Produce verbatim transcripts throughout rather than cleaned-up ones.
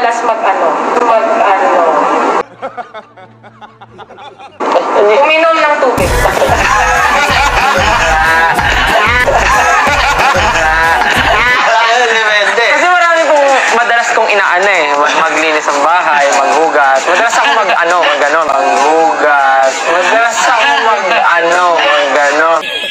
madalas mag-ano? Mag-ano? Uminom ng tubig. Kasi marami pong madalas kong inaano eh. Maglinis ang bahay, maghugas. Madalas ako mag-ano, mag-ano, maghugas. Madalas ako mag-ano, mag-ano.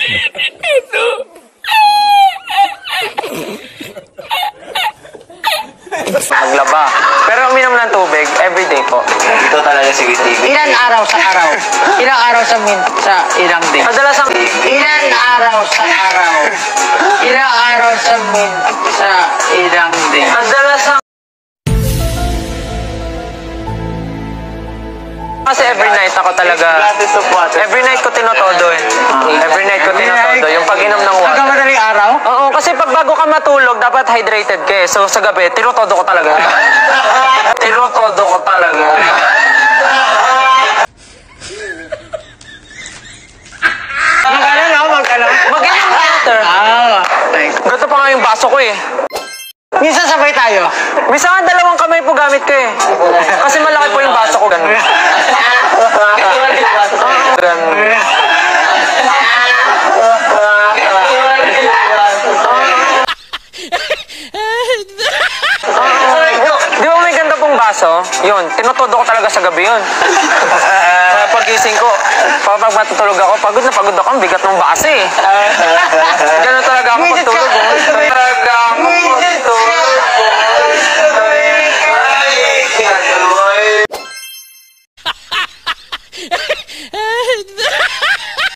Maglaba. Pero uminom ng tubig, everyday po. Ito talaga si Steve. Ilan araw sa araw? Ilang araw sa min sa ilang day? Madalas ang... Ilan araw sa araw? Ilang araw sa min sa ilang day? Madalas ang... Kasi every night ako talaga... Every night ko tinotodo eh. Every night ko tinotodo. Yung pag-inom ng water. Hanggang madaling araw? Oo, kasi pag bago ka matulog, dapat hydrated ka eh. So sa gabi, tinotodo ko talaga. Tinotodo ko talaga. Magkano na? Magkano? Mag-inom ng water. Ah, thanks. Ganito pa nga yung baso ko eh. Minsan sabay tayo. Bisa nga dalawang kamay po gamit ko eh. Kasi malaki po yung baso ko. Ganun. Ganun. Di ba may ganda pong baso? Yun, tinutodo ko talaga sa gabi yun. Pagising ko, pag matutulog ako, pagod na pagod ako, ang bigat ng baso eh.